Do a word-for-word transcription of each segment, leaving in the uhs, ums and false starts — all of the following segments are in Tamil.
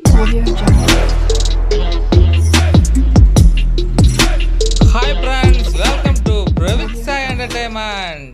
Audio Jungle. Hi friends, welcome to பிரவிக்ஸா என்டர்டெயின்மெண்ட்.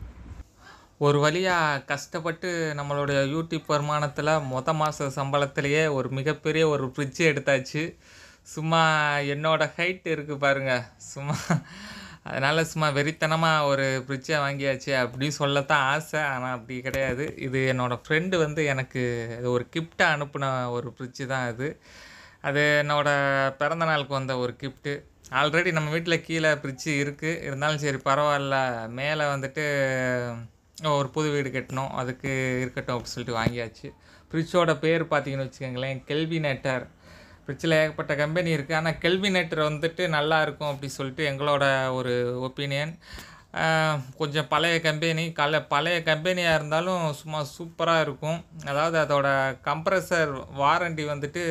ஒரு வழியாக கஷ்டப்பட்டு நம்மளுடைய யூடியூப் வருமானத்தில் மொத மாத சம்பளத்திலேயே ஒரு மிகப்பெரிய ஒரு ஃப்ரிட்ஜ் எடுத்தாச்சு. சும்மா என்னோட ஹைட் இருக்குது பாருங்கள், சும்மா அதனால் சும்மா வெறித்தனமாக ஒரு ஃப்ரிட்ஜை வாங்கியாச்சு அப்படி சொல்லத்தான் ஆசை. ஆனால் அப்படி கிடையாது. இது என்னோடய ஃப்ரெண்டு வந்து எனக்கு இது ஒரு கிஃப்டாக அனுப்பின ஒரு ஃப்ரிட்ஜு தான் அது. அது என்னோடய பிறந்த நாளுக்கு வந்த ஒரு கிஃப்ட்டு. ஆல்ரெடி நம்ம வீட்டில் கீழே ஃப்ரிட்ஜு இருக்குது, இருந்தாலும் சரி பரவாயில்ல, மேலே வந்துட்டு ஒரு புது வீடு கட்டணும், அதுக்கு இருக்கட்டும் அப்படின்னு சொல்லிட்டு வாங்கியாச்சு. ஃப்ரிட்ஜோட பேர் பார்த்தீங்கன்னு வச்சுக்கோங்களேன், கெல்வினேட்டர். ஃப்ரிட்ஜில் ஏகப்பட்ட கம்பெனி இருக்குது, ஆனால் கெல்வினேட்டர் வந்துட்டு நல்லா இருக்கும் அப்படி சொல்லிட்டு எங்களோட ஒரு ஒப்பீனியன். கொஞ்சம் பழைய கம்பெனி, கல பழைய கம்பெனியாக இருந்தாலும் சும்மா சூப்பராக இருக்கும். அதாவது அதோட கம்ப்ரஸர் வாரண்டி வந்துட்டு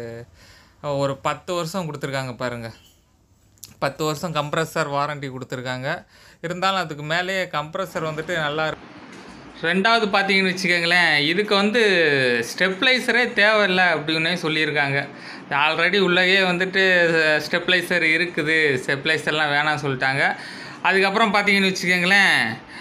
ஒரு பத்து வருஷம் கொடுத்துருக்காங்க பாருங்கள். பத்து வருஷம் கம்ப்ரஸர் வாரண்டி கொடுத்துருக்காங்க. இருந்தாலும் அதுக்கு மேலேயே கம்ப்ரஸர் வந்துட்டு நல்லா இருக்கும். ரெண்டாவது பார்த்தீங்கன்னு வச்சுக்கோங்களேன், இதுக்கு வந்து ஸ்டெப்லைசரே தேவையில்லை அப்படின்னு சொல்லியிருக்காங்க. ஆல்ரெடி உள்ளேயே வந்துட்டு ஸ்டெப்லைசர் இருக்குது, ஸ்டெப்லைசர்லாம் வேணாம் சொல்லிட்டாங்க. அதுக்கப்புறம் பார்த்தீங்கன்னு வச்சுக்கோங்களேன்,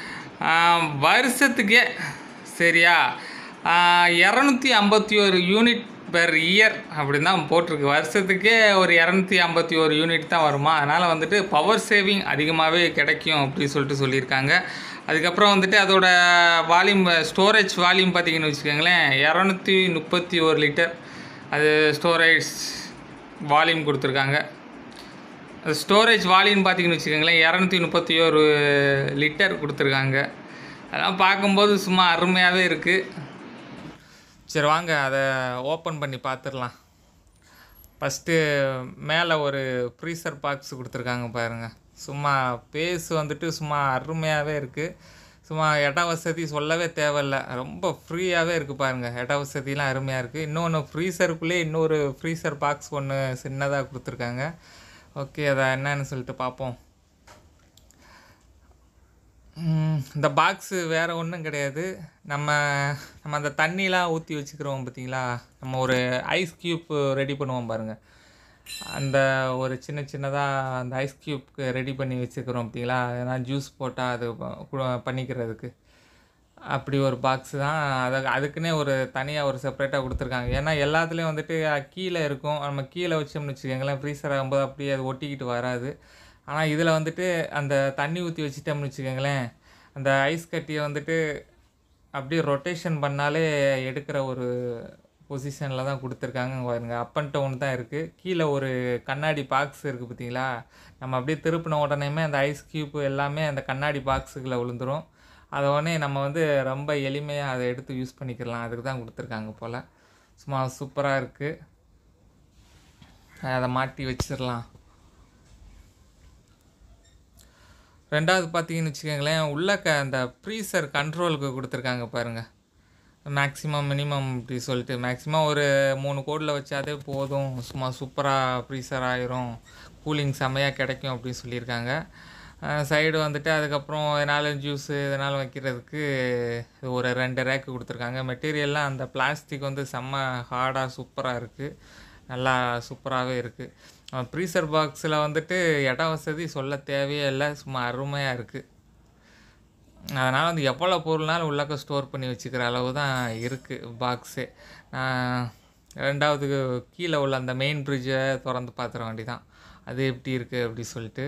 வருஷத்துக்கே சரியா இரநூத்தி ஐம்பத்தி ஒரு யூனிட் பெர் இயர் அப்படின்னு தான் போட்டிருக்கு. வருஷத்துக்கே ஒரு இரநூத்தி ஐம்பத்தி ஒரு யூனிட் தான் வருமா, அதனால் வந்துட்டு பவர் சேவிங் அதிகமாகவே கிடைக்கும் அப்படின்னு சொல்லிட்டு சொல்லியிருக்காங்க. அதுக்கப்புறம் வந்துட்டு அதோட வால்யூம், ஸ்டோரேஜ் வால்யூம் பார்த்திங்கன்னு வச்சுக்கோங்களேன், இரநூத்தி முப்பத்தி ஒரு லிட்டர் அது ஸ்டோரேஜ் வால்யூம் கொடுத்துருக்காங்க. அது ஸ்டோரேஜ் வால்யூம் பார்த்திங்கன்னு வச்சுக்கோங்களேன், இரநூத்தி முப்பத்தி ஒரு லிட்டர் கொடுத்துருக்காங்க. அதெல்லாம் பார்க்கும்போது சும்மா அருமையாகவே இருக்குது. சரி வாங்க அதை ஓப்பன் பண்ணி பார்த்துடலாம். ஃபஸ்ட்டு மேலே ஒரு ஃப்ரீசர் பாக்ஸ் கொடுத்துருக்காங்க பாருங்கள். சும்மா பேஸ் வந்துட்டு சும்மா அருமையாகவே இருக்குது. சும்மா இட வசதி சொல்லவே தேவையில்லை, ரொம்ப ஃப்ரீயாகவே இருக்குது பாருங்கள். இட வசதிலாம் அருமையாக இருக்குது. இன்னொன்று ஃப்ரீசருக்குள்ளே இன்னொரு ஃப்ரீசர் பாக்ஸ் ஒன்று சின்னதாக கொடுத்துருக்காங்க. ஓகே, அதை என்னன்னு சொல்லிட்டு பார்ப்போம். இந்த பாக்ஸு வேறு ஒன்றும் கிடையாது. நம்ம நம்ம அந்த தண்ணிலாம் ஊற்றி வச்சுக்கிறோம் பார்த்தீங்களா, நம்ம ஒரு ஐஸ் க்யூப் ரெடி பண்ணுவோம் பாருங்கள், அந்த ஒரு சின்ன சின்னதாக அந்த ஐஸ் க்யூப்க்கு ரெடி பண்ணி வச்சுக்கிறோம் பார்த்தீங்களா, ஏன்னா ஜூஸ் போட்டால் அது பண்ணிக்கிறதுக்கு அப்படி ஒரு பாக்ஸு தான். அதை அதுக்குன்னே ஒரு தனியாக ஒரு செப்பரேட்டாக கொடுத்துருக்காங்க. ஏன்னா எல்லாத்துலேயும் வந்துட்டு கீழே இருக்கும், நம்ம கீழே வச்சோம்னு வச்சுக்கோங்களேன், ஃப்ரீசர் ஆகும்போது அப்படியே அது ஒட்டிக்கிட்டு வராது. ஆனால் இதில் வந்துட்டு அந்த தண்ணி ஊற்றி வச்சிட்டோம்னு வச்சுக்கோங்களேன், அந்த ஐஸ் கட்டியை வந்துட்டு அப்படியே ரொட்டேஷன் பண்ணாலே எடுக்கிற ஒரு பொசிஷனில் தான் கொடுத்துருக்காங்க பாருங்க. அப் அண்ட் டவுன் தான் இருக்குது. கீழே ஒரு கண்ணாடி பாக்ஸ் இருக்குது பார்த்தீங்களா, நம்ம அப்படியே திருப்பின உடனேமே அந்த ஐஸ் க்யூப் எல்லாமே அந்த கண்ணாடி பாக்ஸுக்குள்ளே விழுந்துடும். அதை உடனே நம்ம வந்து ரொம்ப எளிமையாக அதை எடுத்து யூஸ் பண்ணிக்கலாம். அதுக்கு தான் கொடுத்துருக்காங்க போல். சும்மா சூப்பராக இருக்குது. அதை மாட்டி வச்சிடலாம். ரெண்டாவது பார்த்தீங்கன்னு வச்சுக்கோங்களேன், உள்ள க அந்த ஃப்ரீசர் கண்ட்ரோலுக்கு கொடுத்துருக்காங்க பாருங்கள். மேக்ஸிமம் மினிமம் இப்படி சொல்லிட்டு மேக்ஸிமம் ஒரு மூணு கோடில் வச்சாதே போதும், சும்மா சூப்பராக ஃப்ரீசர் ஆயிரும், கூலிங் செம்மையாக கிடைக்கும் அப்படின்னு சொல்லியிருக்காங்க. சைடு வந்துட்டு அதுக்கப்புறம் எதனாலும் ஜூஸு இதனால் வைக்கிறதுக்கு ஒரு ரெண்டு ரேக்கு கொடுத்துருக்காங்க. மெட்டீரியல்லாம் அந்த பிளாஸ்டிக் வந்து செம்ம ஹார்டாக சூப்பராக இருக்குது, நல்லா சூப்பராகவே இருக்குது. ஃப்ரீசர் பாக்ஸில் வந்துட்டு இட வசதி சொல்ல தேவையே இல்லை, சும்மா அருமையாக இருக்குது. அதனால் வந்து எவ்வளோ பொருள்னாலும் உள்ளக்க ஸ்டோர் பண்ணி வச்சுக்கிற அளவு தான் இருக்குது பாக்ஸே. ரெண்டாவது கீழே உள்ள அந்த மெயின் ஃப்ரிட்ஜை திறந்து பார்த்துற வேண்டி தான் அது எப்படி இருக்குது அப்படி சொல்லிட்டு.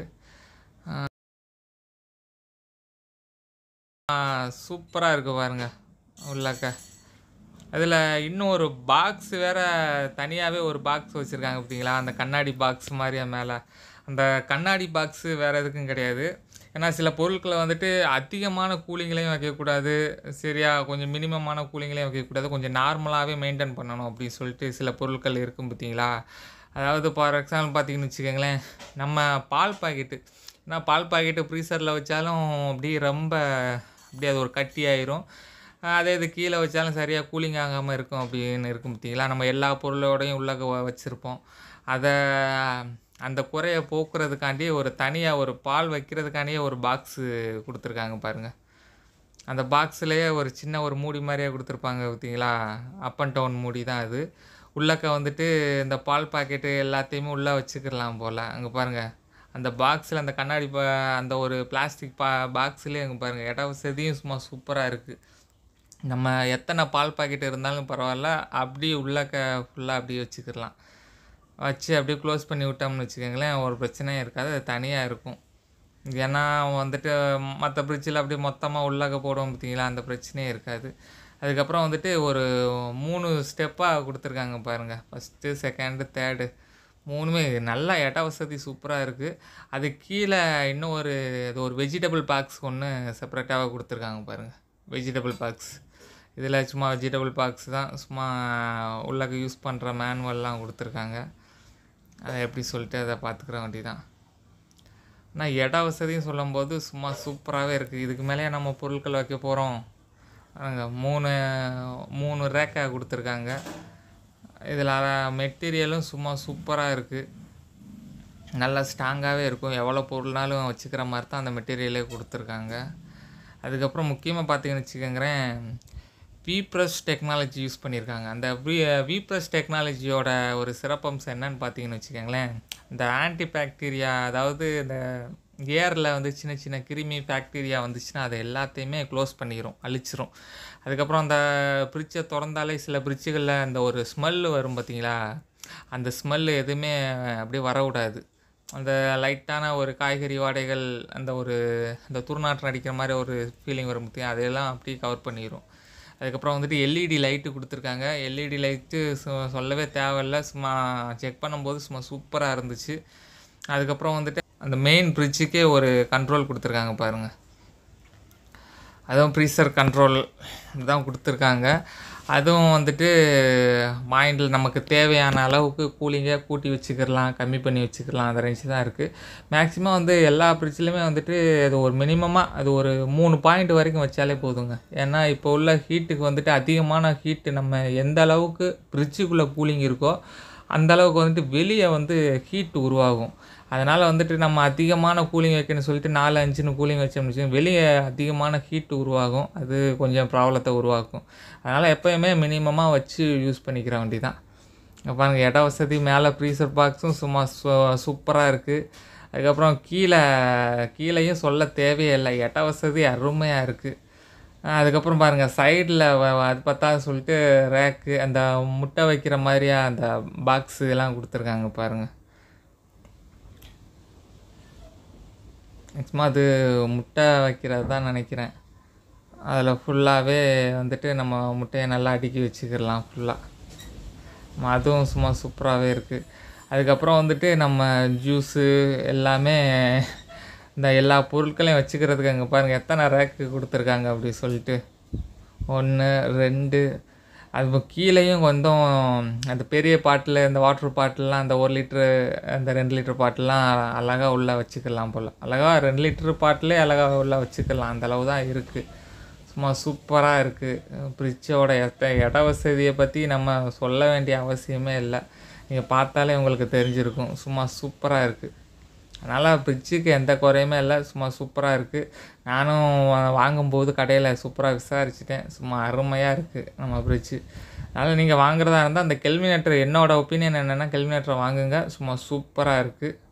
சூப்பராக இருக்குது பாருங்கள் உள்ளக்க. அதில் இன்னும் ஒரு பாக்ஸ் வேறு தனியாகவே ஒரு பாக்ஸ் வச்சுருக்காங்க பார்த்தீங்களா, அந்த கண்ணாடி பாக்ஸ் மாதிரி மேலே. அந்த கண்ணாடி பாக்ஸு வேறு எதுக்கும் கிடையாது. ஏன்னா சில பொருட்களை வந்துட்டு அதிகமான கூலிங்லேயும் வைக்கக்கூடாது, சரியா, கொஞ்சம் மினிமமான கூலிங்லேயும் வைக்கக்கூடாது, கொஞ்சம் நார்மலாகவே மெயின்டைன் பண்ணணும் அப்படின்னு சொல்லிட்டு சில பொருட்கள் இருக்கும் பார்த்தீங்களா. அதாவது ஃபார் எக்ஸாம்பிள் பார்த்தீங்கன்னு வச்சுக்கோங்களேன், நம்ம பால் பாக்கெட்டு, ஏன்னா பால் பாக்கெட்டு ஃப்ரீசரில் வச்சாலும் அப்படியே ரொம்ப அப்படியே அது ஒரு கட்டி ஆயிரும். அதே இது கீழே வச்சாலும் சரியாக கூலிங் ஆகாமல் இருக்கும் அப்படின்னு இருக்கும் பார்த்தீங்களா. நம்ம எல்லா பொருளோடையும் உள்ளே வச்சுருப்போம். அதை அந்த குறையை போக்குறதுக்காண்டியே ஒரு தனியாக ஒரு பால் வைக்கிறதுக்காண்டியே ஒரு பாக்ஸு கொடுத்துருக்காங்க பாருங்கள். அந்த பாக்ஸ்லேயே ஒரு சின்ன ஒரு மூடி மாதிரியே கொடுத்துருப்பாங்க பார்த்தீங்களா, அப் அண்ட் டவுன் மூடி தான் அது. உள்ளக்க வந்துட்டு இந்த பால் பாக்கெட்டு எல்லாத்தையுமே உள்ளே வச்சுக்கிடலாம் போல். அங்கே பாருங்கள், அந்த பாக்ஸில் அந்த கண்ணாடி பா அந்த ஒரு பிளாஸ்டிக் பா பாக்ஸ்லேயே அங்கே பாருங்கள், இட வசதியும் சும்மா சூப்பராக இருக்குது. நம்ம எத்தனை பால் பாக்கெட் இருந்தாலும் பரவாயில்ல, அப்படியே உள்ளக்க ஃபுல்லாக அப்படியே வச்சுக்கிடலாம். வச்சு அப்படியே க்ளோஸ் பண்ணி விட்டோம்னு வச்சுக்கோங்களேன், ஒரு பிரச்சனையும் இருக்காது, அது தனியாக இருக்கும். ஏன்னா வந்துட்டு மற்ற ஃப்ரிட்ஜில் அப்படியே மொத்தமாக உள்ளக்க போடுவோம் பார்த்தீங்களா, அந்த பிரச்சனையே இருக்காது. அதுக்கப்புறம் வந்துட்டு ஒரு மூணு ஸ்டெப்பாக கொடுத்துருக்காங்க பாருங்கள். ஃபஸ்ட்டு, செகண்டு, தேர்டு மூணுமே நல்லா இட வசதி சூப்பராக இருக்குது. அது கீழே இன்னும் ஒரு இது ஒரு வெஜிடபிள் பாக்ஸ் ஒன்று செப்பரேட்டாக கொடுத்துருக்காங்க பாருங்கள். வெஜிடபிள் பாக்ஸ் இதில் சும்மா வெஜிடபிள் பாக்ஸ் தான், சும்மா உள்ளக்க யூஸ் பண்ணுற மேனுவல்லாம் கொடுத்துருக்காங்க. அதை எப்படி சொல்லிட்டு அதை பார்த்துக்கிற வேண்டி தான். ஆனால் இட வசதியும் சொல்லும்போது சும்மா சூப்பராகவே இருக்குது. இதுக்கு மேலேயே நம்ம பொருட்கள் வைக்க போகிறோம். அங்கே மூணு மூணு ரேக்காக கொடுத்துருக்காங்க. இதில் மெட்டீரியலும் சும்மா சூப்பராக இருக்குது, நல்லா ஸ்ட்ராங்காகவே இருக்கும். எவ்வளோ பொருள்னாலும் வச்சுக்கிற மாதிரி தான் அந்த மெட்டீரியலே கொடுத்துருக்காங்க. அதுக்கப்புறம் முக்கியமாக பார்த்தீங்கன்னு வச்சுக்கோங்களேன், விப்ரஸ் டெக்னாலஜி யூஸ் பண்ணியிருக்காங்க. அந்த வி விப்ரஸ் டெக்னாலஜியோட ஒரு சிறப்பம்சம் என்னன்னு பார்த்தீங்கன்னு வச்சுக்கோங்களேன், இந்த ஆன்டி பாக்டீரியா, அதாவது இந்த ஏரில் வந்து சின்ன சின்ன கிருமி பாக்டீரியா வந்துச்சுன்னா அதை எல்லாத்தையுமே க்ளோஸ் பண்ணிடும், அழிச்சிரும். அதுக்கப்புறம் அந்த ஃப்ரிட்ஜை திறந்தாலே சில ஃப்ரிட்ஜுகளில் அந்த ஒரு ஸ்மெல்லு வரும் பார்த்தீங்களா, அந்த ஸ்மெல்லு எதுவுமே அப்படியே வரக்கூடாது. அந்த லைட்டான ஒரு காய்கறி வாடைகள், அந்த ஒரு அந்த துர்நாற்றம் அடிக்கிற மாதிரி ஒரு ஃபீலிங் வரும் பார்த்தீங்களா, அதையெல்லாம் அப்படியே கவர் பண்ணிடும். அதுக்கப்புறம் வந்துட்டு எல்இடி லைட்டு கொடுத்துருக்காங்க. எல்இடி லைட்டு சொ சொல்லவே தேவையில்லை, சும்மா செக் பண்ணும்போது சும்மா சூப்பராக இருந்துச்சு. அதுக்கப்புறம் வந்துட்டு அந்த மெயின் ஃப்ரிட்ஜுக்கே ஒரு கண்ட்ரோல் கொடுத்துருக்காங்க பாருங்கள், அதுவும் ப்ரீசர் கண்ட்ரோல் தான் கொடுத்துருக்காங்க. அதுவும் வந்துட்டு மைண்டில் நமக்கு தேவையான அளவுக்கு கூலிங்கை கூட்டி வச்சுக்கிடலாம், கம்மி பண்ணி வச்சுக்கலாம், அந்த ரேஞ்சு தான் இருக்குது. மேக்ஸிமம் வந்து எல்லா ஃப்ரிட்ஜ்லையுமே வந்துட்டு அது ஒரு மினிமமாக அது ஒரு மூணு பாயிண்ட் வரைக்கும் வச்சாலே போதுங்க. ஏன்னா இப்போ உள்ள ஹீட்டுக்கு வந்துட்டு அதிகமான ஹீட்டு நம்ம எந்த அளவுக்கு ஃப்ரிட்ஜுக்குள்ளே கூலிங் இருக்கோ அந்த அளவுக்கு வந்துட்டு வெளியே வந்து ஹீட் உருவாகும். அதனால் வந்துட்டு நம்ம அதிகமான கூலிங் வைக்கணும்னு சொல்லிட்டு நாலு அஞ்சுன்னு கூலிங் வச்சோம்னு வச்சுக்கோங்க, வெளியே அதிகமான ஹீட் உருவாகும், அது கொஞ்சம் ப்ராப்ளத்தை உருவாக்கும். அதனால் எப்போயுமே மினிமமாக வச்சு யூஸ் பண்ணிக்கிற வேண்டி தான். பாருங்கள், இட வசதி மேலே ஃப்ரீசர் பாக்ஸும் சும்மா சூ சூப்பராக இருக்குது. அதுக்கப்புறம் கீழே கீழேயும் சொல்ல தேவையே இல்லை, இட வசதி அருமையாக இருக்குது. அதுக்கப்புறம் பாருங்கள், சைடில் அது பார்த்தா சொல்லிட்டு ரேக்கு, அந்த முட்டை வைக்கிற மாதிரியா அந்த பாக்ஸு எல்லாம் கொடுத்துருக்காங்க பாருங்கள். நிச்சயமாக அது முட்டை வைக்கிறது தான் நினைக்கிறேன். அதில் ஃபுல்லாகவே வந்துட்டு நம்ம முட்டையை நல்லா அடுக்கி வச்சுக்கிடலாம் ஃபுல்லாக. அதுவும் சும்மா சூப்பராகவே இருக்குது. அதுக்கப்புறம் வந்துட்டு நம்ம ஜூஸு எல்லாமே இந்த எல்லா பொருட்களையும் வச்சுக்கிறதுக்கு அங்கே பாருங்கள் எத்தனை ரேக்கு கொடுத்துருக்காங்க அப்படி சொல்லிட்டு. ஒன்று, ரெண்டு, அது கீழேயும் கொஞ்சம் அந்த பெரிய பாட்டில், இந்த வாட்ரு பாட்டிலெலாம், அந்த ஒரு லிட்ரு அந்த ரெண்டு லிட்ரு பாட்டிலாம் அழகாக உள்ளே வச்சுக்கலாம் போல். அழகாக ரெண்டு லிட்ரு பாட்டிலே அழகாக உள்ளே வச்சுக்கலாம், அந்த அளவு தான் இருக்குது. சும்மா சூப்பராக இருக்குது. ஃப்ரிட்ஜோட எத்த இட வசதியை பற்றி நம்ம சொல்ல வேண்டிய அவசியமே இல்லை, நீங்கள் பார்த்தாலே உங்களுக்கு தெரிஞ்சிருக்கும். சும்மா சூப்பராக இருக்குது. அதனால் ஃப்ரிட்ஜுக்கு எந்த குறையுமே இல்லை, சும்மா சூப்பராக இருக்குது. நானும் வாங்கும்போது கடையில் சூப்பராக விசாரிச்சுட்டேன், சும்மா அருமையாக இருக்குது நம்ம ஃப்ரிட்ஜு. அதனால் நீங்கள் வாங்குறதா இருந்தால் அந்த கெல்வினேட்டர், என்னோடய ஒப்பீனியன் என்னென்னா கெல்வினேட்டரை வாங்குங்க, சும்மா சூப்பராக இருக்குது.